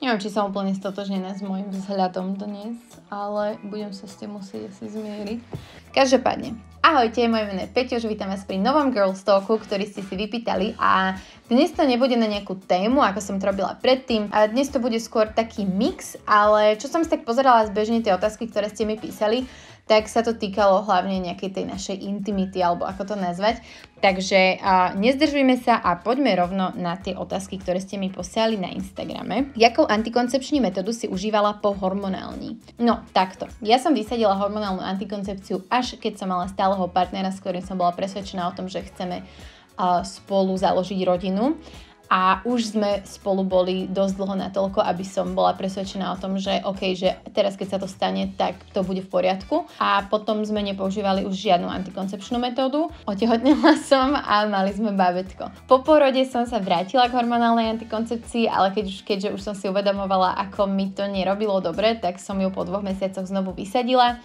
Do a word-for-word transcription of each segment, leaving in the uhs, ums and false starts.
Neviem, či som úplne stotožnená s môjim vzhľadom dnes, ale budem sa s tým musieť asi zmieriť. Každopádne, ahojte, moje meno je Peťo, už vítam vás pri novom Girls Talku, ktorý ste si vypýtali a dnes to nebude na nejakú tému, ako som to robila predtým. A dnes to bude skôr taký mix, ale čo som si tak pozerala zbežne tie otázky, ktoré ste mi písali, tak sa to týkalo hlavne nejakej tej našej intimity, alebo ako to nazvať. Takže uh, nezdržujme sa a poďme rovno na tie otázky, ktoré ste mi posielali na Instagrame. Jakou antikoncepčnú metódu si užívala po hormonálni? No, takto. Ja som vysadila hormonálnu antikoncepciu až keď som mala stáleho partnera, s ktorým som bola presvedčená o tom, že chceme uh, spolu založiť rodinu. A už sme spolu boli dosť dlho natoľko, aby som bola presvedčená o tom, že OK, že teraz keď sa to stane, tak to bude v poriadku. A potom sme nepoužívali už žiadnu antikoncepčnú metódu. Otehotnela som a mali sme bábätko. Po porode som sa vrátila k hormonálnej antikoncepcii, ale keď už, keďže už som si uvedomovala, ako mi to nerobilo dobre, tak som ju po dvoch mesiacoch znovu vysadila.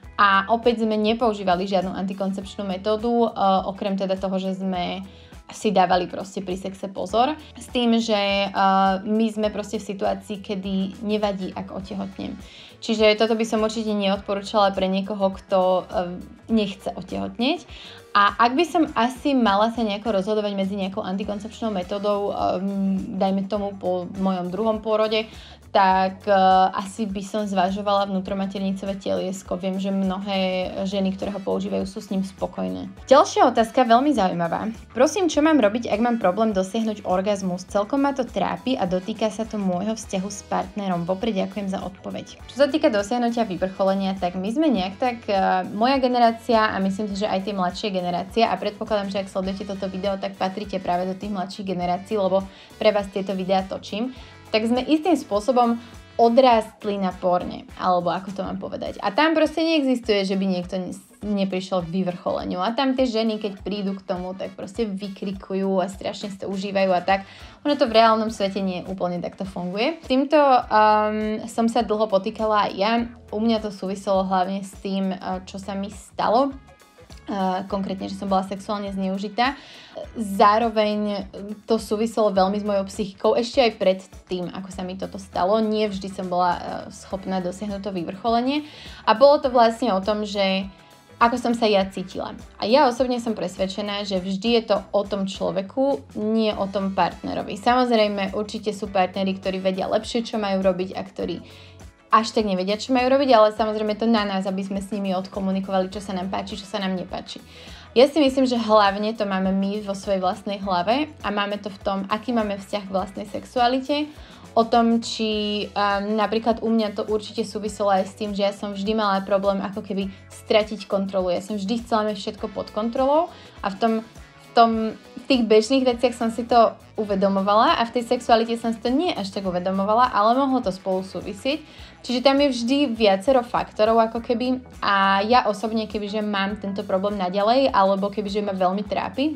A opäť sme nepoužívali žiadnu antikoncepčnú metódu, uh, okrem teda toho, že sme si dávali proste pri sexe pozor. S tým, že uh, my sme proste v situácii, kedy nevadí, ak otehotnem. Čiže toto by som určite neodporúčala pre niekoho, kto uh, nechce otehotneť. A ak by som asi mala sa nejako rozhodovať medzi nejakou antikoncepčnou metódou, um, dajme tomu po mojom druhom pôrode, tak uh, asi by som zvažovala vnútromaternicové teliesko. Viem, že mnohé ženy, ktoré ho používajú, sú s ním spokojné. Ďalšia otázka, veľmi zaujímavá. Prosím, čo mám robiť, ak mám problém dosiahnuť orgazmus? Celkom ma to trápi a dotýka sa to môjho vzťahu s partnerom. Vopred ďakujem za odpoveď. Čo sa týka dosiahnutia vyvrcholenia, tak my sme nejak tak, uh, moja generácia a myslím si, že aj tie mladšie generácie, a predpokladám, že ak sledujete toto video, tak patríte práve do tých mladších generácií, lebo pre vás tieto videá točím, tak sme istým spôsobom odrástli na porne, alebo ako to mám povedať. A tam proste neexistuje, že by niekto neprišiel k vyvrcholeniu. A tam tie ženy, keď prídu k tomu, tak proste vykrikujú a strašne si to užívajú a tak. Ono to v reálnom svete nie úplne takto funguje. Týmto um, som sa dlho potýkala aj ja. U mňa to súviselo hlavne s tým, čo sa mi stalo. Uh, konkrétne, že som bola sexuálne zneužitá. Zároveň to súviselo veľmi s mojou psychikou ešte aj pred tým, ako sa mi toto stalo. Nie vždy som bola uh, schopná dosiahnuť to vyvrcholenie. A bolo to vlastne o tom, že ako som sa ja cítila. A ja osobne som presvedčená, že vždy je to o tom človeku, nie o tom partnerovi. Samozrejme, určite sú partneri, ktorí vedia lepšie, čo majú robiť a ktorí až tak nevedia, čo majú robiť, ale samozrejme to na nás, aby sme s nimi odkomunikovali, čo sa nám páči, čo sa nám nepáči. Ja si myslím, že hlavne to máme my vo svojej vlastnej hlave a máme to v tom, aký máme vzťah k vlastnej sexualite, o tom, či um, napríklad u mňa to určite súviselo aj s tým, že ja som vždy mala problém ako keby stratiť kontrolu. Ja som vždy chcela mať všetko pod kontrolou a v tom V, tom, v tých bežných veciach som si to uvedomovala a v tej sexualite som si to nie až tak uvedomovala, ale mohlo to spolu súvisieť. Čiže tam je vždy viacero faktorov ako keby a ja osobne, kebyže mám tento problém naďalej alebo kebyže ma veľmi trápi,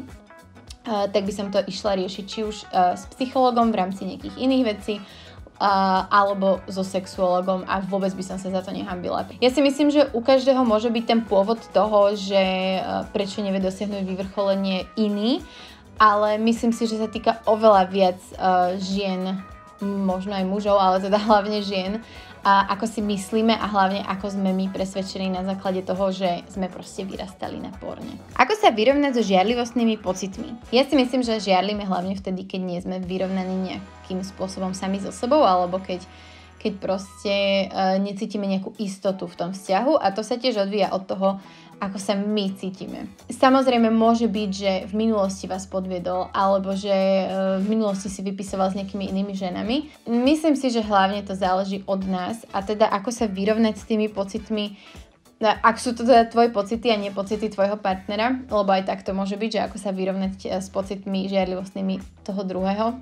uh, tak by som to išla riešiť či už uh, s psychologom v rámci nejakých iných vecí, Uh, alebo so sexuologom a vôbec by som sa za to nehanbila. Ja si myslím, že u každého môže byť ten pôvod toho, že uh, prečo nevie dosiahnuť vyvrcholenie iný, ale myslím si, že sa týka oveľa viac uh, žien, možno aj mužov, ale teda hlavne žien, a ako si myslíme a hlavne ako sme my presvedčení na základe toho, že sme proste vyrastali na porne. Ako sa vyrovnať so žiarlivostnými pocitmi? Ja si myslím, že žiarlime hlavne vtedy, keď nie sme vyrovnaní nejakým spôsobom sami so sebou, alebo keď, keď proste uh, necítime nejakú istotu v tom vzťahu a to sa tiež odvíja od toho, ako sa my cítime. Samozrejme môže byť, že v minulosti vás podviedol alebo že v minulosti si vypisoval s nejakými inými ženami. Myslím si, že hlavne to záleží od nás a teda ako sa vyrovnať s tými pocitmi, ak sú to teda tvoje pocity a nie pocity tvojho partnera, lebo aj tak to môže byť, že ako sa vyrovnať s pocitmi žiarlivostnými toho druhého.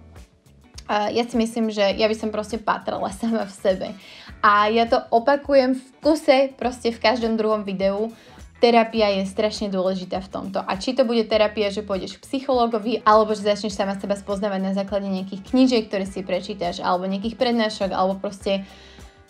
Ja si myslím, že ja by som proste patrala sama v sebe. A ja to opakujem v kuse, proste v každom druhom videu. Terapia je strašne dôležitá v tomto. A či to bude terapia, že pôjdeš k psychológovi, alebo že začneš sama seba spoznávať na základe nejakých knížiek, ktoré si prečítaš, alebo nejakých prednášok, alebo proste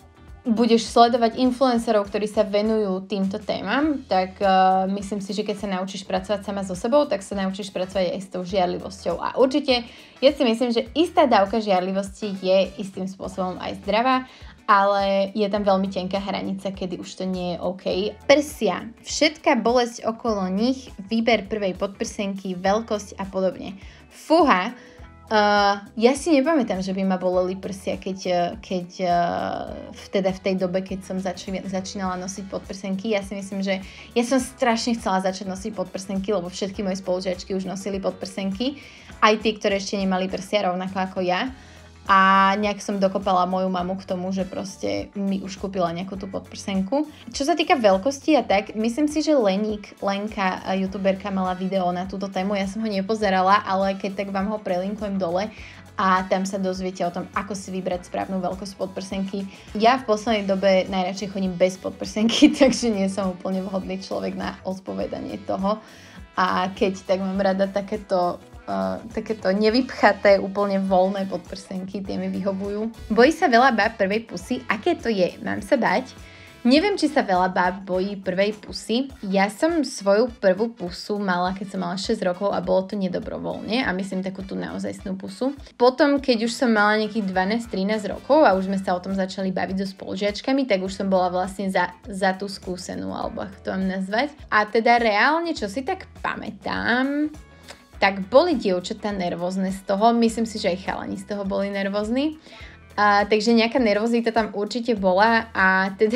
budeš sledovať influencerov, ktorí sa venujú týmto témam, tak uh, myslím si, že keď sa naučíš pracovať sama so sebou, tak sa naučíš pracovať aj s tou žiarlivosťou. A určite, ja si myslím, že istá dávka žiarlivosti je istým spôsobom aj zdravá, ale je tam veľmi tenká hranica, kedy už to nie je OK. Prsia. Všetká bolesť okolo nich, výber prvej podprsenky, veľkosť a podobne. Fúha. Uh, ja si nepamätám, že by ma boleli prsia, keď, keď uh, teda v tej dobe, keď som zači- začínala nosiť podprsenky. Ja si myslím, že ja som strašne chcela začať nosiť podprsenky, lebo všetky moje spolužiačky už nosili podprsenky. Aj tí, ktoré ešte nemali prsia, rovnako ako ja. A nejak som dokopala moju mamu k tomu, že proste mi už kúpila nejakú tú podprsenku. Čo sa týka veľkosti a tak, myslím si, že Leník, Lenka, youtuberka, mala video na túto tému. Ja som ho nepozerala, ale keď tak vám ho prelinkujem dole a tam sa dozviete o tom, ako si vybrať správnu veľkosť podprsenky. Ja v poslednej dobe najradšej chodím bez podprsenky, takže nie som úplne vhodný človek na odpovedanie toho. A keď tak mám rada takéto Uh, takéto nevypchaté, úplne voľné podprsenky, tie mi vyhovujú. Bojí sa veľa báb prvej pusy? Aké to je? Mám sa báť? Neviem, či sa veľa báb bojí prvej pusy. Ja som svoju prvú pusu mala, keď som mala šesť rokov a bolo to nedobrovoľne a myslím takú tú naozajstnú pusu. Potom, keď už som mala nejakých dvanásť trinásť rokov a už sme sa o tom začali baviť so spolužiačkami, tak už som bola vlastne za, za tú skúsenú, alebo ako to mám nazvať. A teda reálne, čo si tak pamätám, tak boli dievčatá nervózne z toho, myslím si, že aj chalani z toho boli nervózni. A, takže nejaká nervozita tam určite bola a teda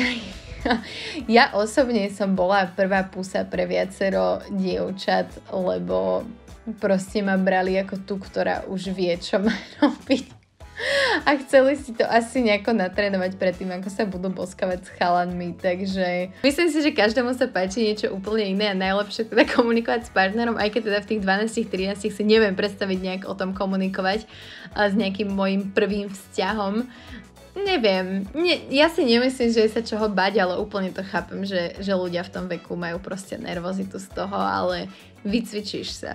ja osobne som bola prvá pusa pre viacero dievčat, lebo proste ma brali ako tú, ktorá už vie, čo má robiť. A chceli si to asi nejako natrénovať predtým, ako sa budú boskavať s chalanmi, takže myslím si, že každému sa páči niečo úplne iné a najlepšie teda komunikovať s partnerom, aj keď teda v tých dvanásť trinásť si neviem predstaviť nejak o tom komunikovať a s nejakým môjim prvým vzťahom. Neviem, nie, ja si nemyslím, že je sa čoho bať, ale úplne to chápem, že, že ľudia v tom veku majú proste nervozitu z toho, ale vycvičíš sa.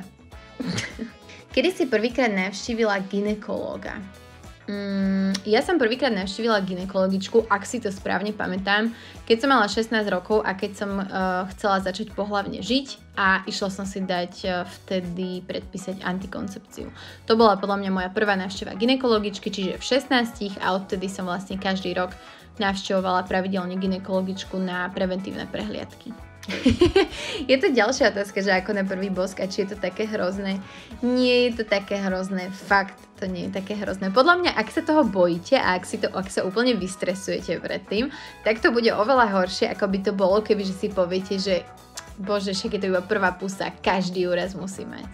Kedy si prvýkrát navštívila gynekológa? Mm, ja som prvýkrát navštívila gynekologičku, ak si to správne pamätám, keď som mala šestnásť rokov a keď som uh, chcela začať pohlavne žiť a išla som si dať uh, vtedy predpísať antikoncepciu. To bola podľa mňa moja prvá návšteva gynekologičky, čiže v šestnástich a odtedy som vlastne každý rok navštevovala pravidelne gynekologičku na preventívne prehliadky. Je to ďalšia otázka, že ako na prvý bosk a či je to také hrozné. Nie je to také hrozné, fakt to nie je také hrozné. Podľa mňa, ak sa toho bojíte a ak, si to, ak sa úplne vystresujete predtým, tak to bude oveľa horšie, ako by to bolo, kebyže si poviete, že bože, však je to iba prvá pusa, každý úraz musí mať.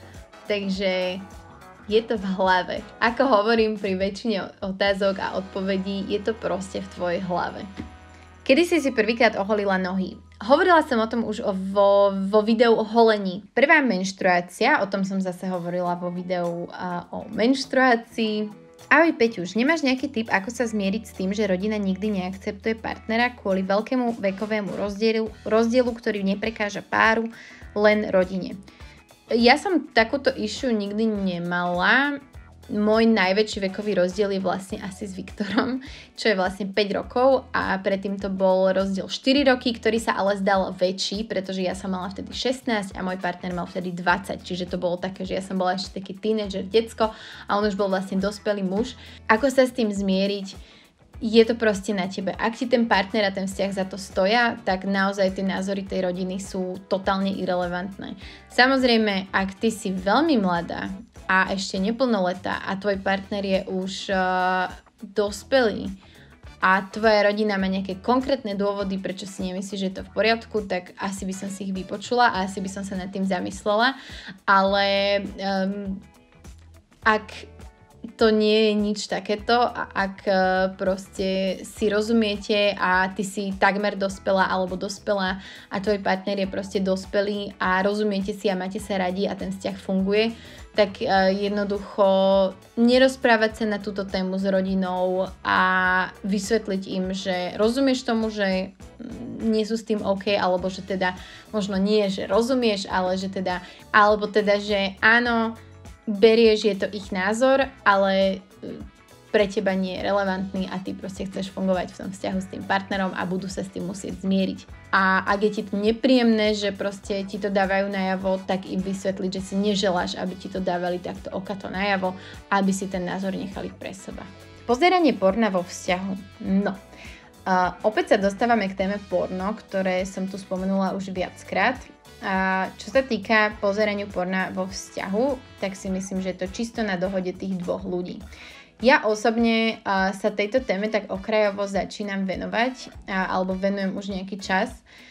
Takže je to v hlave. Ako hovorím pri väčšine otázok a odpovedí, je to proste v tvojej hlave. Kedy si si prvýkrát oholila nohy? Hovorila som o tom už o, vo, vo videu o holení. Prvá menštruácia, o tom som zase hovorila vo videu uh, o menštruácii. Ahoj Peťuš, nemáš nejaký tip, ako sa zmieriť s tým, že rodina nikdy neakceptuje partnera kvôli veľkému vekovému rozdielu, rozdielu, ktorý neprekáža páru, len rodine? Ja som takúto issue nikdy nemala. Môj najväčší vekový rozdiel je vlastne asi s Viktorom, čo je vlastne päť rokov a predtým to bol rozdiel štyri roky, ktorý sa ale zdal väčší, pretože ja som mala vtedy šestnásť a môj partner mal vtedy dvadsať, čiže to bolo také, že ja som bola ešte taký tínedžer, decko a on už bol vlastne dospelý muž. Ako sa s tým zmieriť? Je to proste na tebe. Ak ti ten partner a ten vzťah za to stoja, tak naozaj tie názory tej rodiny sú totálne irelevantné. Samozrejme, ak ty si veľmi mladá a ešte neplnoletá a tvoj partner je už uh, dospelý a tvoja rodina má nejaké konkrétne dôvody, prečo si nemyslíš, že je to v poriadku, tak asi by som si ich vypočula a asi by som sa nad tým zamyslela. Ale um, ak to nie je nič takéto a ak uh, proste si rozumiete a ty si takmer dospelá alebo dospelá a tvoj partner je proste dospelý a rozumiete si a máte sa radi a ten vzťah funguje, tak uh, jednoducho nerozprávať sa na túto tému s rodinou a vysvetliť im, že rozumieš tomu, že nie sú s tým OK, alebo že teda možno nie, že rozumieš, ale že teda, alebo teda, že áno, berieš, je to ich názor, ale pre teba nie je relevantný a ty proste chceš fungovať v tom vzťahu s tým partnerom a budú sa s tým musieť zmieriť. A ak je ti to nepríjemné, že proste ti to dávajú najavo, tak im vysvetliť, že si neželáš, aby ti to dávali takto okato najavo, aby si ten názor nechali pre seba. Pozeranie porna vo vzťahu. No, uh, opäť sa dostávame k téme porno, ktoré som tu spomenula už viackrát. A čo sa týka pozeraniu porna vo vzťahu, tak si myslím, že je to čisto na dohode tých dvoch ľudí. Ja osobne uh, sa tejto téme tak okrajovo začínam venovať, uh, alebo venujem už nejaký čas,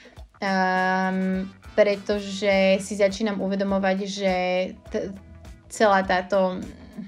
um, pretože si začínam uvedomovať, že t- celá táto...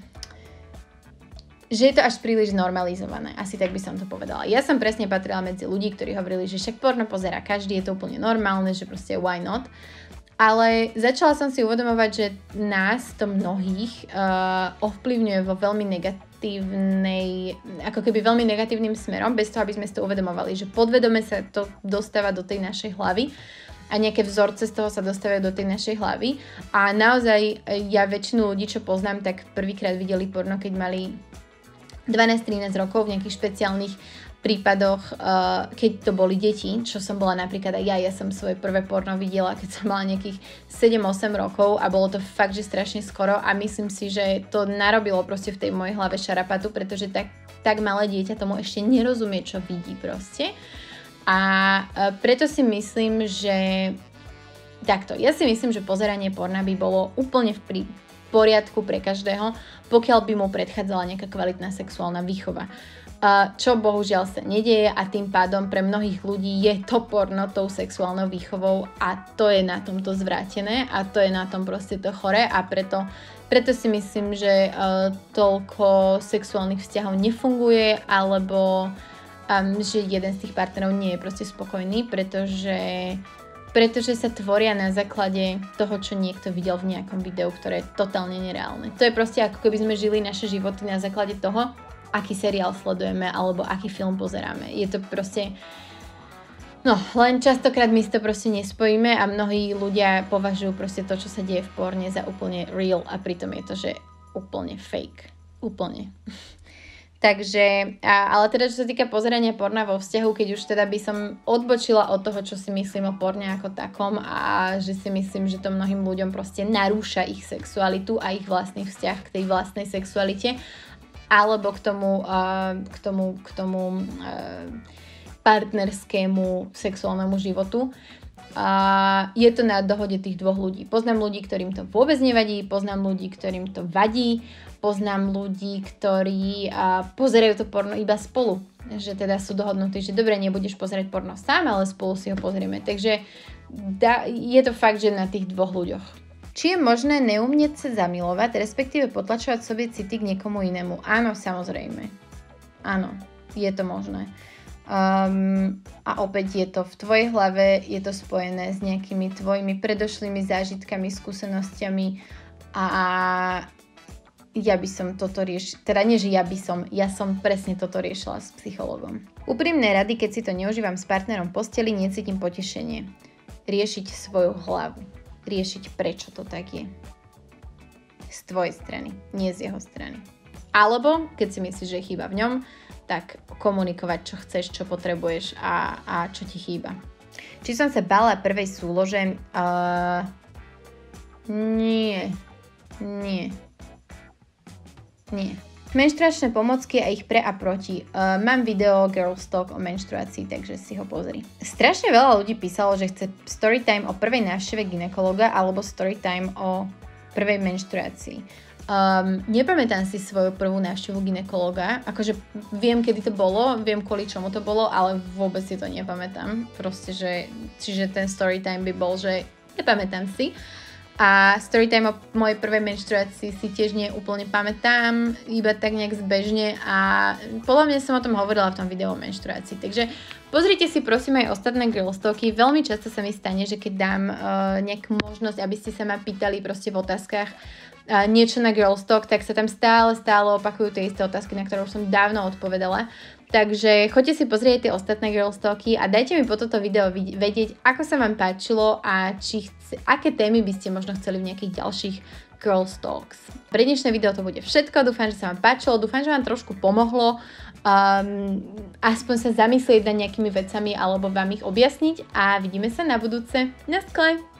že je to až príliš normalizované. Asi tak by som to povedala. Ja som presne patrila medzi ľudí, ktorí hovorili, že však porno pozerá každý, je to úplne normálne, že proste why not. Ale začala som si uvedomovať, že nás to mnohých uh, ovplyvňuje vo veľmi negatívnej, ako keby veľmi negatívnym smerom, bez toho, aby sme si to uvedomovali, že podvedome sa to dostáva do tej našej hlavy a nejaké vzorce z toho sa dostávajú do tej našej hlavy. A naozaj ja väčšinu ľudí, čo poznám, tak prvýkrát videli porno, keď mali dvanásť trinásť rokov v nejakých špeciálnych prípadoch, uh, keď to boli deti, čo som bola napríklad aj ja, ja som svoje prvé porno videla, keď som mala nejakých sedem osem rokov a bolo to fakt, že strašne skoro a myslím si, že to narobilo proste v tej mojej hlave šarapatu, pretože tak, tak malé dieťa tomu ešte nerozumie, čo vidí proste. A uh, preto si myslím, že takto, ja si myslím, že pozeranie porna by bolo úplne v prí... poriadku pre každého, pokiaľ by mu predchádzala nejaká kvalitná sexuálna výchova. Uh, čo bohužiaľ sa nedieje a tým pádom pre mnohých ľudí je to porno tou sexuálnou výchovou a to je na tomto zvrátené a to je na tom proste to chore a preto, preto si myslím, že uh, toľko sexuálnych vzťahov nefunguje alebo um, že jeden z tých partnerov nie je proste spokojný, pretože pretože sa tvoria na základe toho, čo niekto videl v nejakom videu, ktoré je totálne nereálne. To je proste ako keby sme žili naše životy na základe toho, aký seriál sledujeme alebo aký film pozeráme. Je to proste... No, len častokrát my si to proste nespojíme a mnohí ľudia považujú proste to, čo sa deje v porne za úplne real a pritom je to, že úplne fake. Úplne. Takže, a, ale teda čo sa týka pozerania porna vo vzťahu, keď už teda by som odbočila od toho, čo si myslím o porne ako takom a že si myslím, že to mnohým ľuďom proste narúša ich sexualitu a ich vlastný vzťah k tej vlastnej sexualite alebo k tomu, uh, k tomu, k tomu uh, partnerskému sexuálnemu životu. Uh, je to na dohode tých dvoch ľudí. Poznám ľudí, ktorým to vôbec nevadí, poznám ľudí, ktorým to vadí, poznám ľudí, ktorí uh, pozerajú to porno iba spolu. Že teda sú dohodnutí, že dobre, nebudeš pozerať porno sám, ale spolu si ho pozrieme. Takže da, je to fakt, že na tých dvoch ľuďoch. Či je možné neumieť sa zamilovať, respektíve potlačovať sobie city k niekomu inému? Áno, samozrejme. Áno, je to možné. Um, a opäť je to v tvojej hlave, je to spojené s nejakými tvojimi predošlými zážitkami, skúsenostiami a ja by som toto riešila, teda nie, že ja by som, ja som presne toto riešila s psychologom. Úprimné rady, keď si to neužívam s partnerom v posteli, necítim potešenie. Riešiť svoju hlavu. Riešiť, prečo to tak je. Z tvojej strany, nie z jeho strany. Alebo, keď si myslíš, že je chyba v ňom, tak komunikovať, čo chceš, čo potrebuješ a, a čo ti chýba. Či som sa bála prvej súlože? Uh, nie. Nie. Nie. Menštruačné pomocky a ich pre a proti. Uh, mám video Girls Talk o menštruácii, takže si ho pozri. Strašne veľa ľudí písalo, že chce storytime o prvej návšteve gynekologa alebo storytime o prvej menštruácii. Um, nepamätám si svoju prvú návštevu gynekologa, akože viem, kedy to bolo, viem, kvôli čomu to bolo, ale vôbec si to nepamätám. Proste, že, čiže ten storytime by bol, že nepamätám si. A storytime o mojej prvej menštruácii si tiež nie úplne pamätám, iba tak nejak zbežne a podľa mňa som o tom hovorila v tom videu o menštruácii. Takže pozrite si prosím aj ostatné Girls Talky. Veľmi často sa mi stane, že keď dám uh, nejakú možnosť, aby ste sa ma pýtali proste v otázkach uh, niečo na Girls Talk, tak sa tam stále, stále opakujú tie isté otázky, na ktoré už som dávno odpovedala. Takže choďte si pozrieť tie ostatné Girls Talky a dajte mi po toto video vedieť, ako sa vám páčilo a či chce, aké témy by ste možno chceli v nejakých ďalších Girls Talks. Pre dnešné video to bude všetko, dúfam, že sa vám páčilo, dúfam, že vám trošku pomohlo um, aspoň sa zamyslieť nad nejakými vecami alebo vám ich objasniť a vidíme sa na budúce. Na skle!